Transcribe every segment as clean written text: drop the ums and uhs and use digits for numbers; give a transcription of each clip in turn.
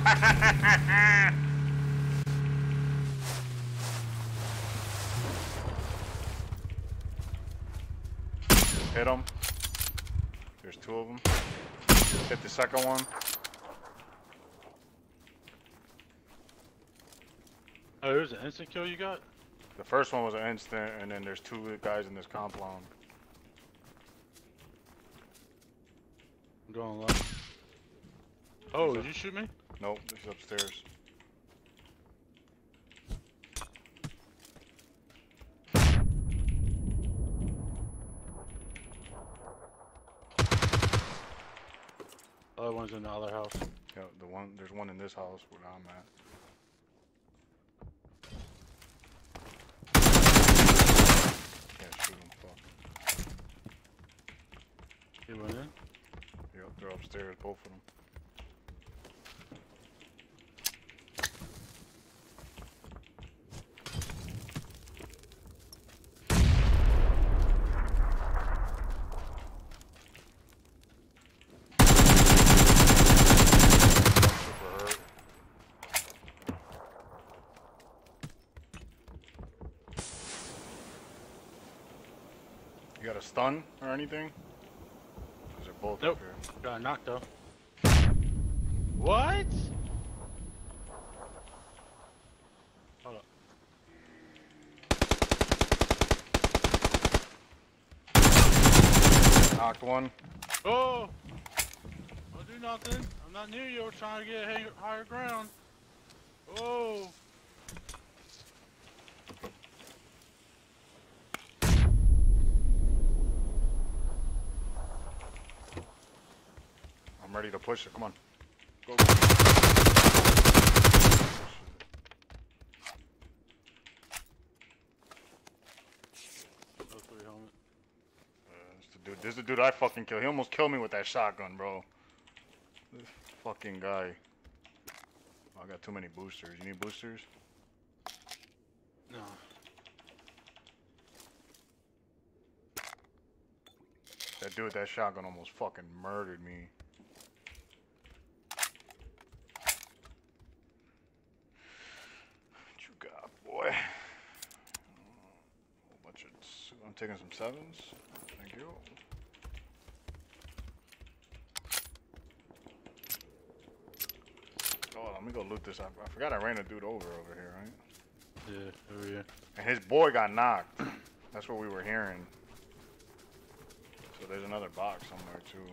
Hit him. There's two of them. Hit the second one. Oh, there's an instant kill you got? The first one was an instant, and then there's two guys in this compound. I'm going left. Oh, did you shoot me? Nope, he's upstairs. Other one's in the other house. Yeah, there's one in this house where I'm at. Can't shoot him, fuck. He went in? Yep, they're upstairs, both of them. You got a stun or anything? Because they're both Nope. up here. Got knocked though. What? Hold up. Knocked one. Oh! Don't do nothing. I'm not near you. I'm trying to get higher ground. Oh! I'm ready to push it. Come on. Go. This is the dude I fucking killed. He almost killed me with that shotgun, bro. This fucking guy. Oh, I got too many boosters. You need boosters? No. That dude with that shotgun almost fucking murdered me. What you got, boy? Whole bunch of... I'm taking some sevens. Thank you. Oh, let me go loot this up. I forgot I ran a dude over here, right? Yeah, over here. And his boy got knocked. That's what we were hearing. So there's another box somewhere too.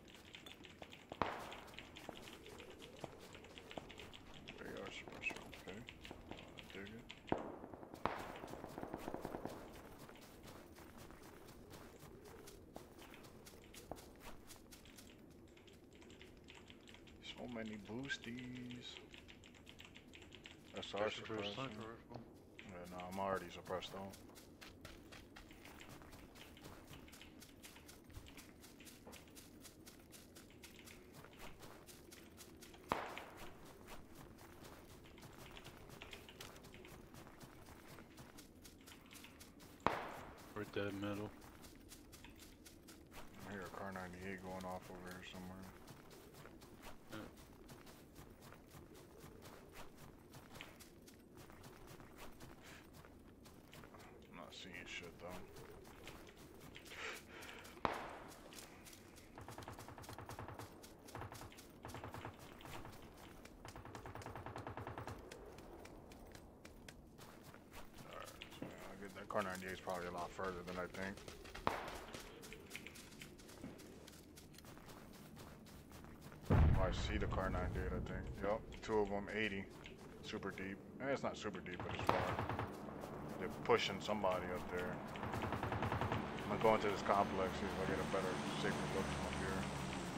Radar suppressor, okay. Dig it. So many boosties. SR suppressor. Yeah, no, I'm already suppressed though. Right dead middle. I hear a car 98 going off over here somewhere. Yeah. I'm not seeing shit though. That car 98 is probably a lot further than I think. Oh, I see the car 98, I think. Yup, two of them, 80. Super deep. It's not super deep, but it's far. They're pushing somebody up there. I'm gonna go into this complex, see if I get a better, safer look from up here.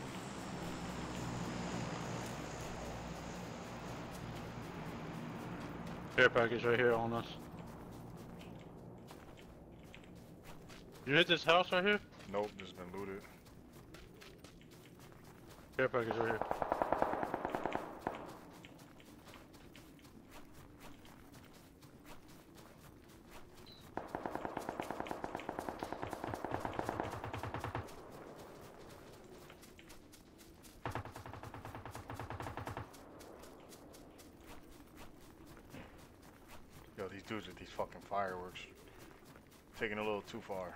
Care package right here on us. You hit this house right here? Nope, this has been looted. Care package right here. Yo, these dudes with these fucking fireworks. Taking it a little too far.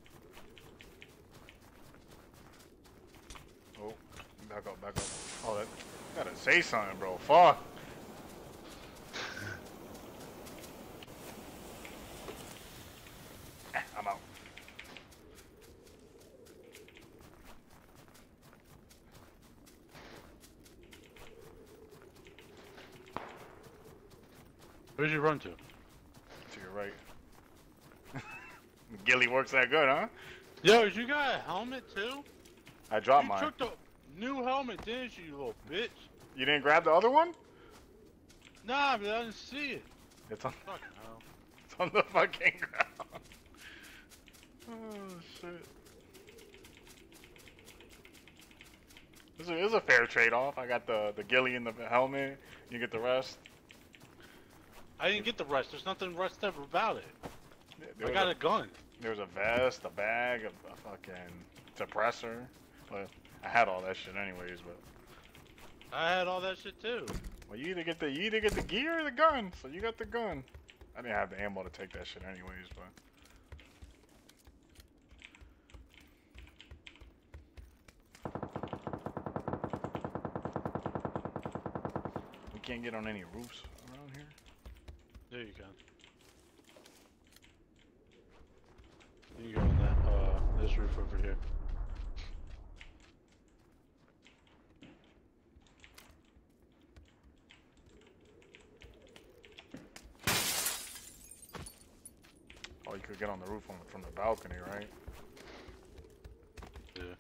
Oh, back up, back up. Oh, that gotta say something, bro. Fuck. I'm out. Where'd you run to? To your right. Gilly works that good, huh? Yo, you got a helmet too? I dropped You mine. took the new helmet, didn't you little bitch? You didn't grab the other one? Nah, but I didn't see it. It's on, Fucking hell. it's on the fucking ground. Oh, shit. This is a fair trade-off. I got the ghillie and the helmet. You get the rest. I didn't get the rest. There's nothing rest ever about it. There I was got a gun. There was a vest, a bag, a fucking suppressor. But I had all that shit anyways. But I had all that shit too. well, you either get the gear or the gun. So you got the gun. I didn't have the ammo to take that shit anyways. But we can't get on any roofs around here. There you go. You can go on that, this roof over here. Oh, you could get on the roof from the balcony, right? Yeah.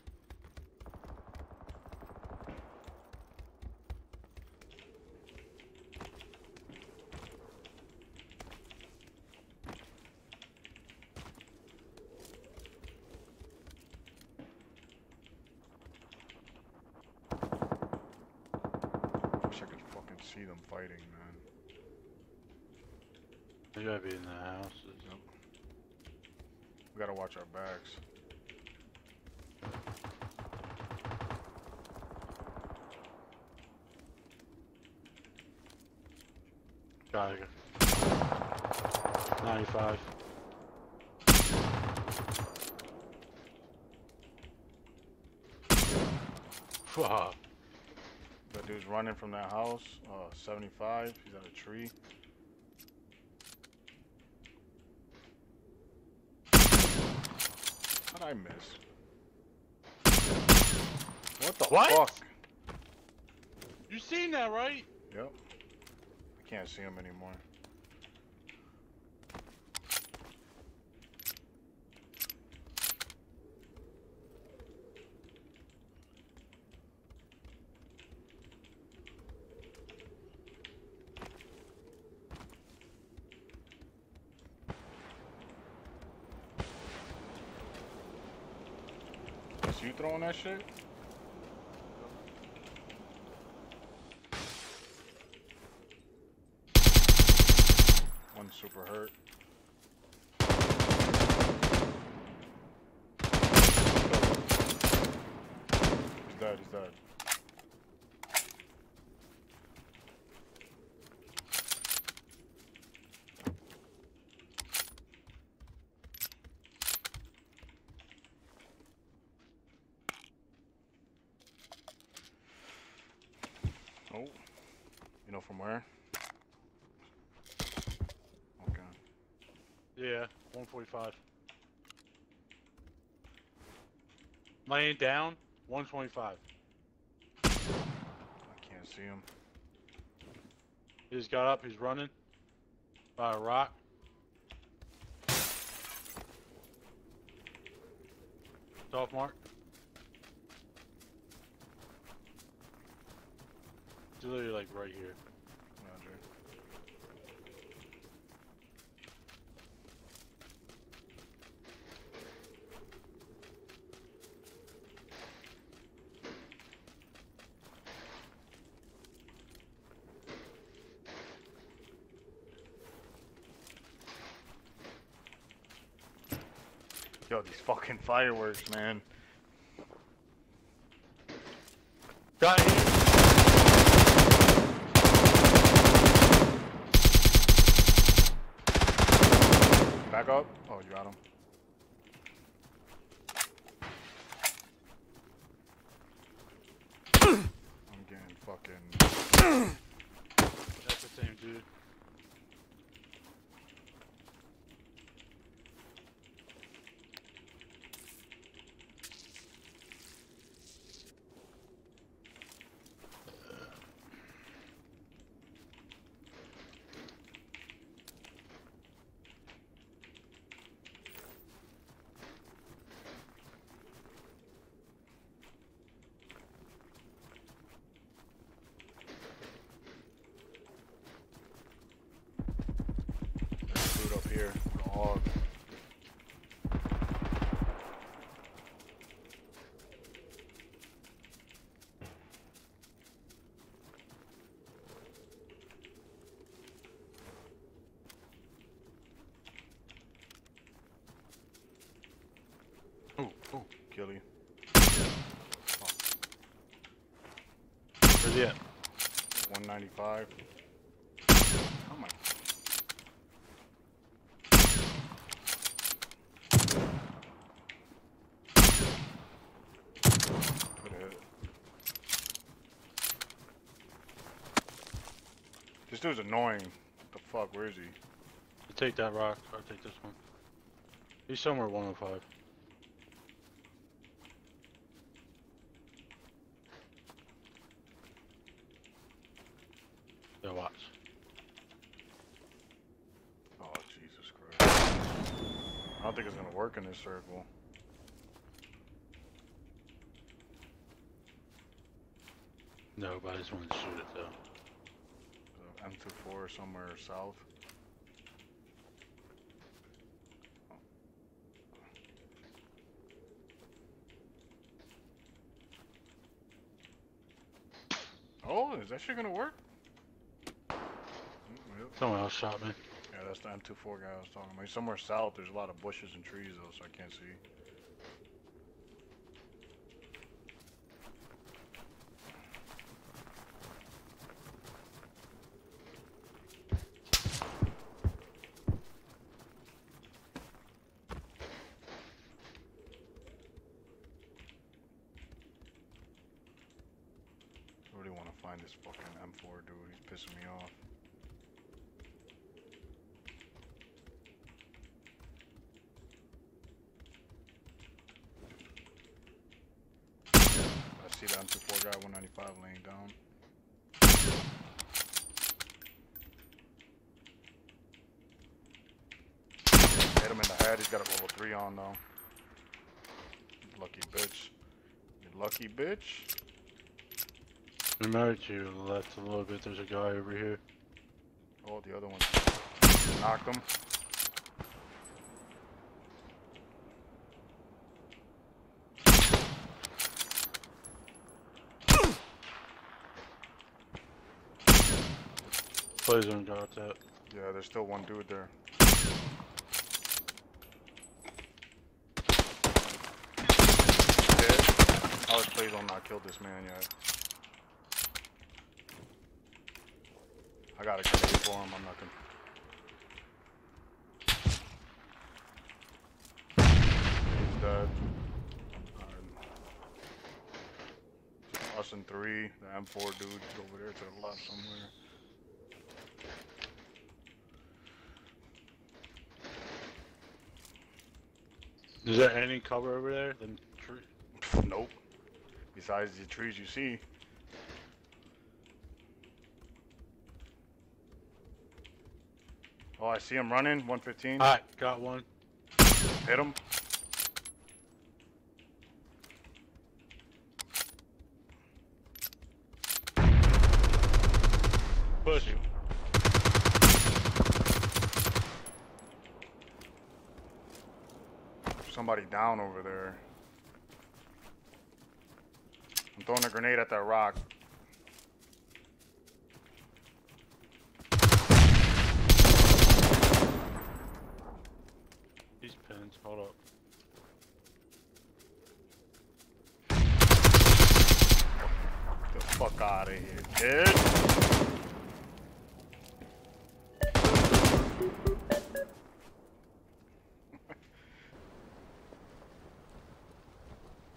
Wish I could fucking see them fighting, man. You gotta be in the houses. Yep. We gotta watch our backs. Got it. 95. Fuck. That dude's running from that house. 75. He's at a tree. How'd I miss? What the What? fuck? You seen that, right? Yep. I can't see him anymore. Is you throwing that shit? One super hurt. He's dead, he's dead. Oh, you know from where? Okay. Yeah, 145. Laying down, 125. I can't see him. He just got up, he's running. By a rock. Soft mark. It's literally like right here. Roger. Yo, these fucking fireworks, man. Got him. Back up. Oh, you got him. I'm getting fucking. That's the same dude. Dude up here. The hog. Ooh, Killy. Where's he at? 195. Oh my. Good hit. This dude's annoying. What the fuck? Where is he? You take that rock, I'll take this one. He's somewhere 105. Yeah, watch. Oh, Jesus Christ. I don't think it's gonna work in this circle. No, but I just wanted to shoot it though. M24 somewhere south. Oh, is that shit gonna work? Yep. Someone else shot me. Yeah, that's the M24 guy I was talking about. He's somewhere south. There's a lot of bushes and trees though, so I can't see. I really want to find this fucking M4 dude. He's pissing me off. I see the M24 guy, 195 laying down. Hit him in the head. He's got a level 3 on though. Lucky bitch. You lucky bitch. Remember to the left a little bit, there's a guy over here. Oh, the other one. Knocked him. Please don't got that. Yeah, there's still one dude there. Dead. Please don't not kill this man yet. I got a grenade for him. I'm not gonna. He's dead. Us and 3. The M4 dude's over there to the left somewhere. Is there any cover over there? Then tree? Nope. Besides the trees you see. Oh, I see him running. 115. Alright, got one. Hit him. Push you. Somebody down over there. I'm throwing a grenade at that rock. These pins, hold up. Get the fuck out of here, kid.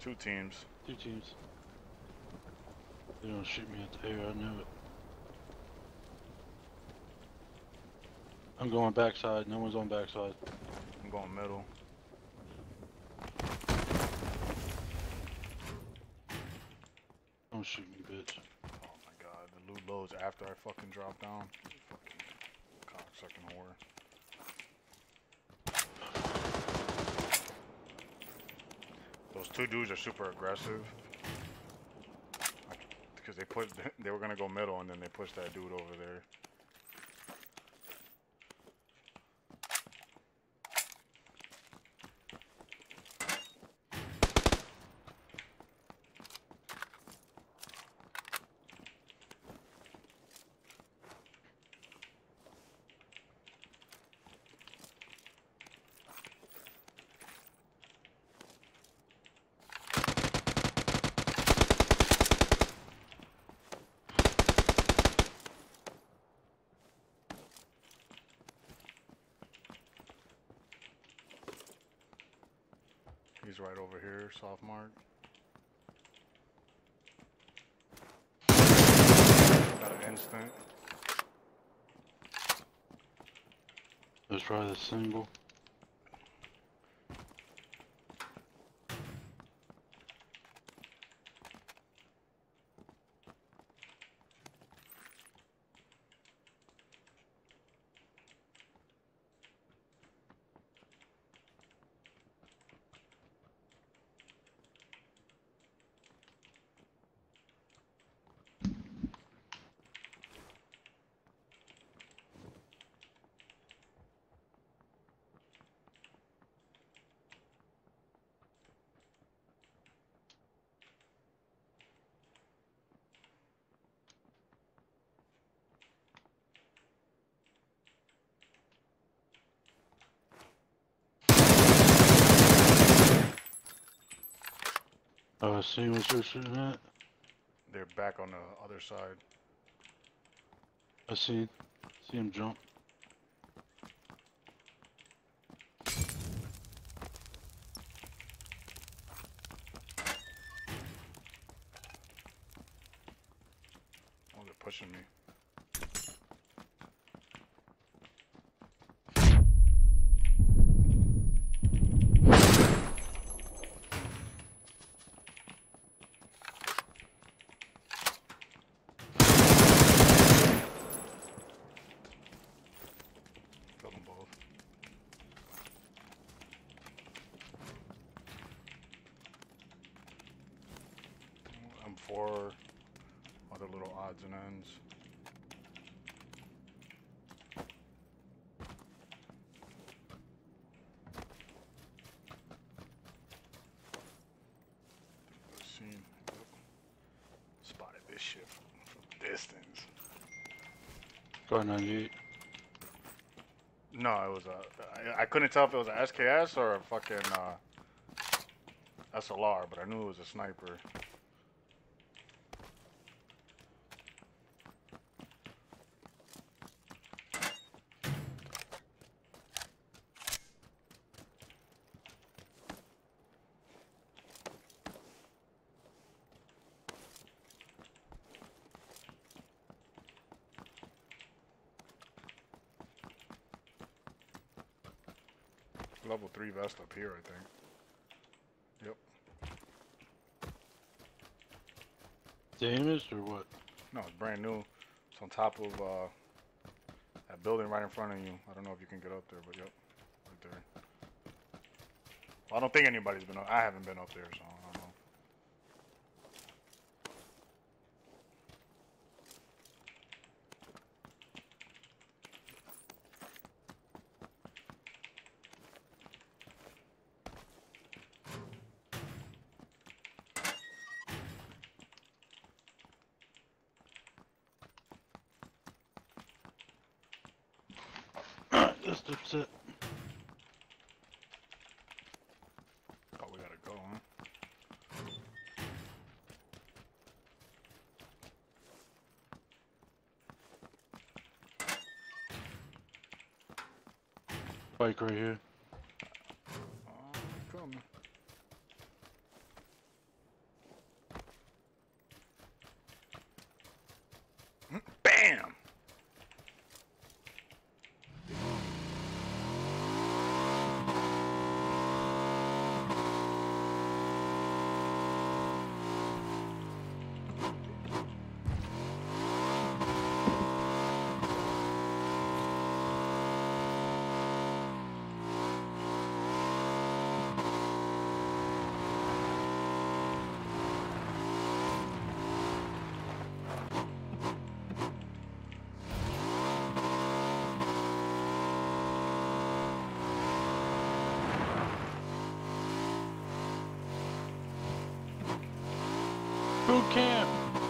Two teams. 2 teams. They don't shoot me at the air, I know it. I'm going backside, no one's on backside. I'm going middle. Don't shoot me, bitch. Oh my god, the loot loads after I fucking drop down. Fucking cocksucking whore. Those two dudes are super aggressive. Because they were gonna go middle and then they pushed that dude over there. He's right over here, soft mark. Got an instant. Let's try the single. Oh, I see what you're shooting at. They're back on the other side. I see him jump. Oh, they're pushing me. Killed them both. M4, other little odds and ends. Seen. Spotted this shit from distance. Car 98. No, it was I couldn't tell if it was a SKS or a fucking SLR, but I knew it was a sniper. Level 3 vest up here, I think. Yep. Damaged or what? No, it's brand new. It's on top of that building right in front of you. I don't know if you can get up there, but yep, right there. Well, I don't think anybody's been up. I haven't been up there, so I don't know. That's it. Oh, we gotta go, huh? Bike right here. Coming. boot camp.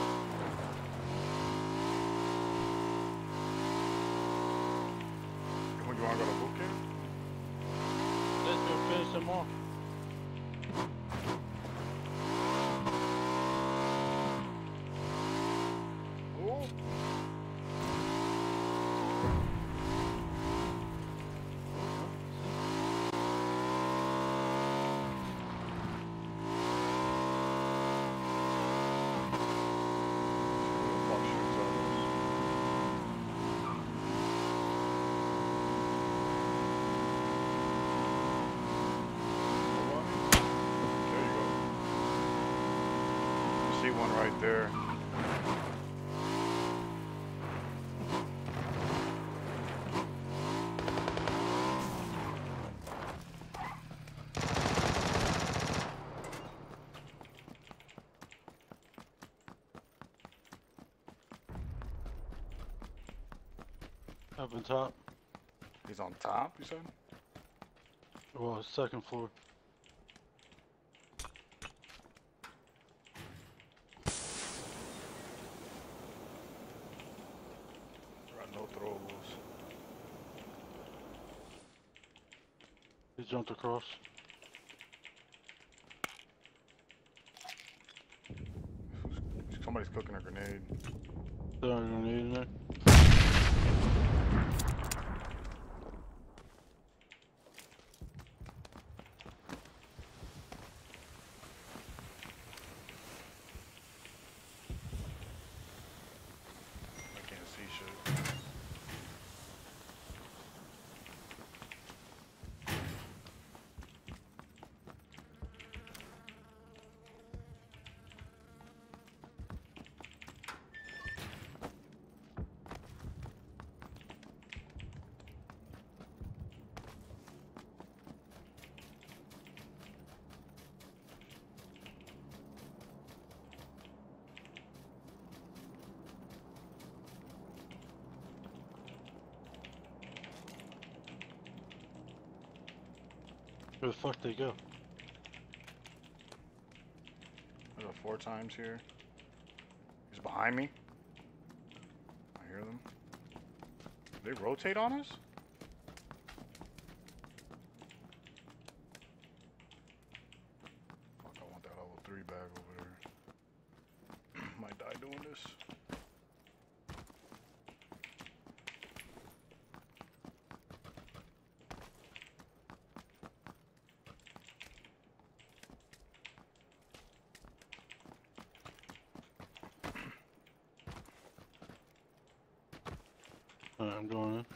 When you wanna go to boot camp? Let's go finish them off. Ooh. Fuck shoots at us. Nobody? There you go. I see one right there. Up on top. He's on top, you said? Well, second floor. Got no throwables. He jumped across. Somebody's cooking a grenade. Throwing a grenade in there. I can't see shit. Where the fuck they go? There's a 4 times here. He's behind me. I hear them. They rotate on us? Fuck, I want that level 3 bag over there. Might die doing this. Alright, I'm going in.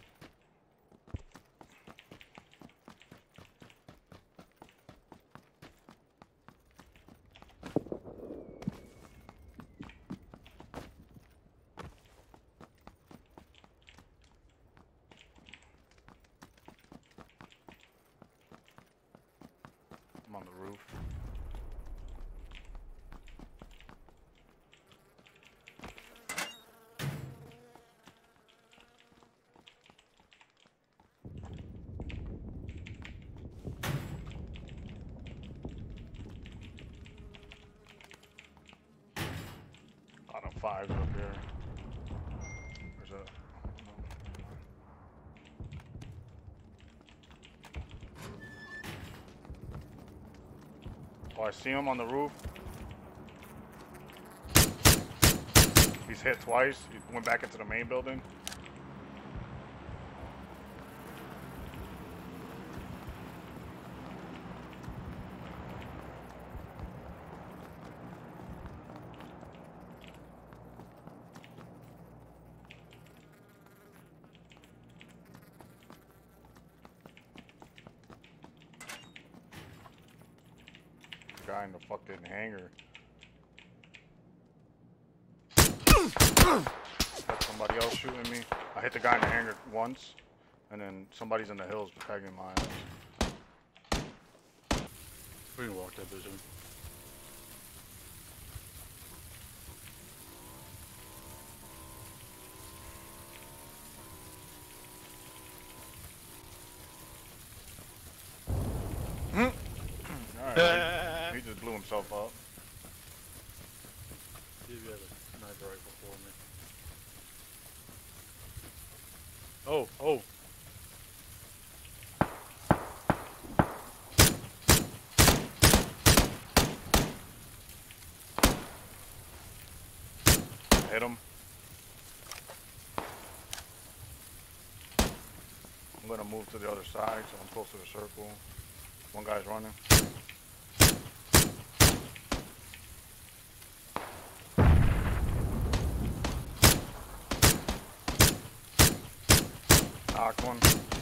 I'm on the roof. Lot of 5s up here. There's a... Oh, I see him on the roof. He's hit twice. He went back into the main building. Guy in the fucking hangar. Got somebody else shooting me. I hit the guy in the hangar once, and then somebody's in the hills pegging my ass. We can walk that bitch in. Alright, he just blew himself up. See if you have a sniper rifle for me. Oh, oh. Hit him. I'm gonna move to the other side, so I'm close to the circle. One guy's running. Knocked one.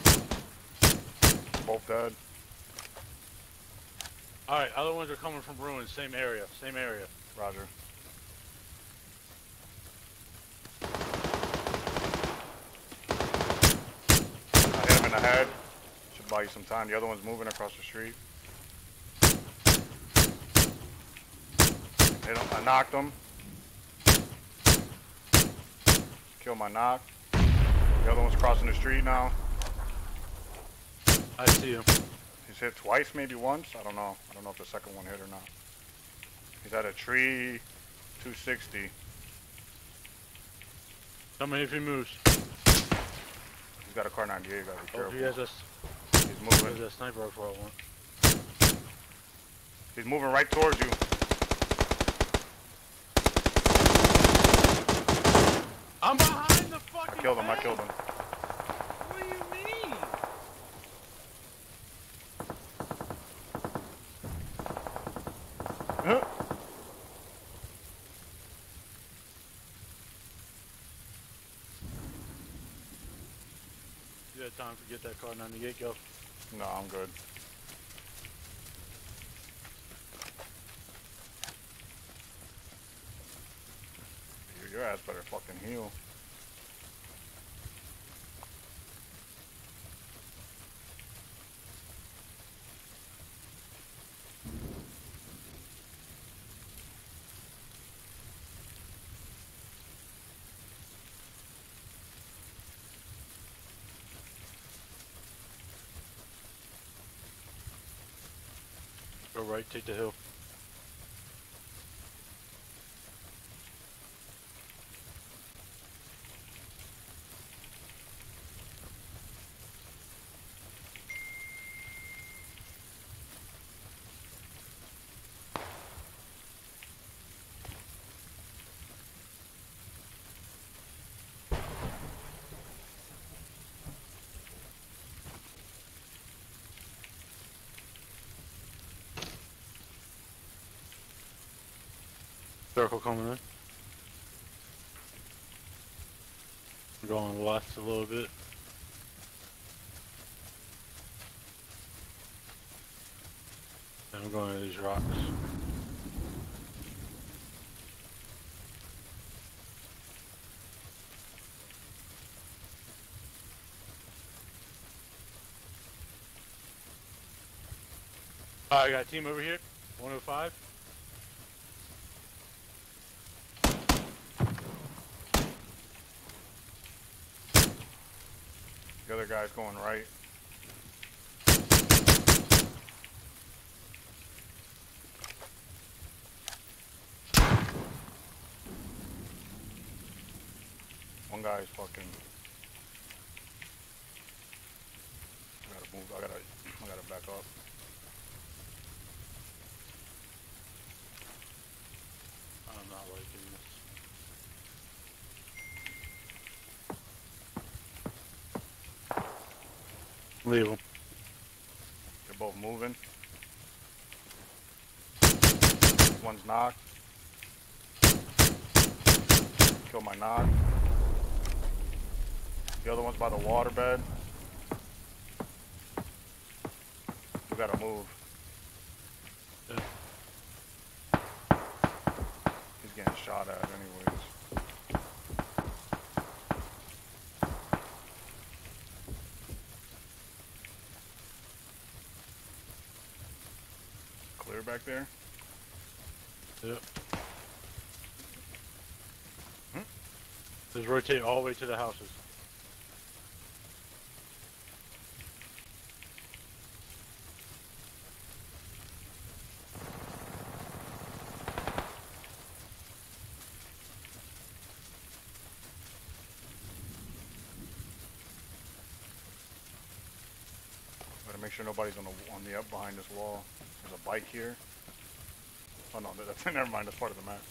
Both dead. Alright, other ones are coming from ruins. Same area. Same area. Roger. I hit him in the head. Should buy you some time. The other one's moving across the street. Hit him. I knocked him. Killed my knock. The other one's crossing the street now. I see him. He's hit twice, maybe once. I don't know. I don't know if the second one hit or not. He's at a tree, 260. Tell me if he moves. He's got a car 98. You gotta be Oh, careful. he has a, He's he moving. has a sniper rifle I want. He's moving right towards you. I'm behind the fucking I killed him. I fence. killed him. What do you mean? Huh? You had time to get that car 98, go. No, I'm good. Your ass better fucking heal. Go right, take the hill. Circle coming in. I'm going left a little bit. And I'm going to these rocks. Alright, I got a team over here. 105. The other guy's going right. One guy's fucking. I gotta move. I gotta back up. I'm not liking this. Leave them. They're both moving. One's knocked. Kill my knock. The other one's by the waterbed. We gotta move. Yeah. He's getting shot at anyways. Clear back there? Yep. Just rotate all the way to the houses. Make sure nobody's on the up behind this wall. There's a bike here. Oh no, that's never mind. That's part of the map.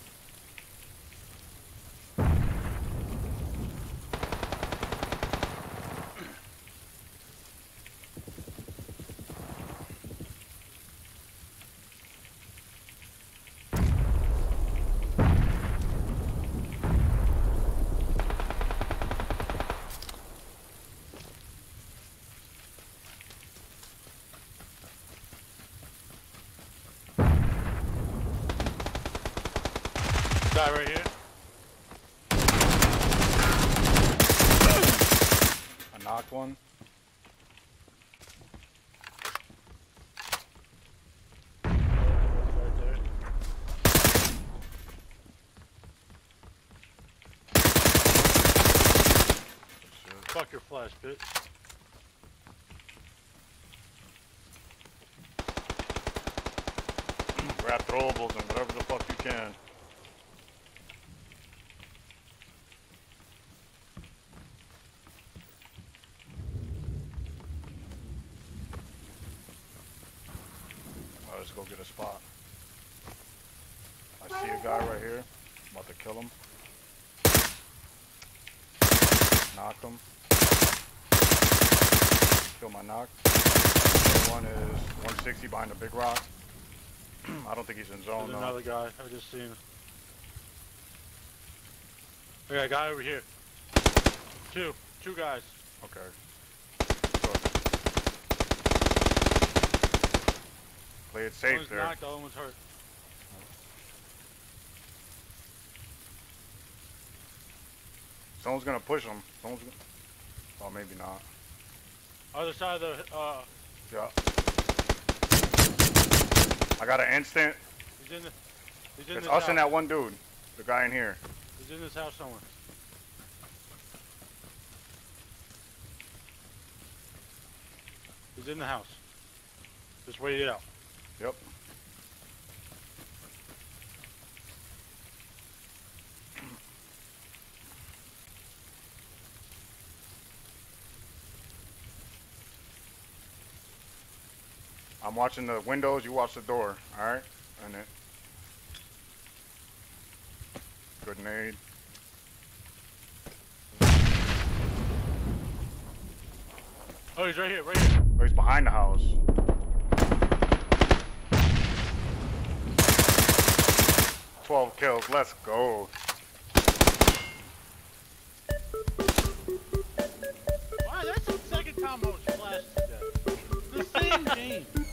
Guy right here. I knocked one. Right there. Fuck your flash, bitch. Grab throwables and whatever the fuck you can. Let's go get a spot. I see a guy right here. I'm about to kill him. Knock him. Kill my knock. The one is 160 behind the big rock. I don't think he's in zone There's though. another guy. I just seen him. We got a guy over here. Two guys. Okay. Play it safe One's there. knocked, the other one's hurt. Someone's gonna push him. Someone's gonna... Oh, maybe not. Other side of the, Yeah. I got an instant. he's in It's this us house. and that one dude. The guy in here. He's in this house somewhere. He's in the house. Just wait it out. Yep. I'm watching the windows, you watch the door, alright? And it. Good nade. Oh, he's right here, right here. Oh, he's behind the house. "12 kills, let's go." Wow, that's the second time I was flashed today. The same game.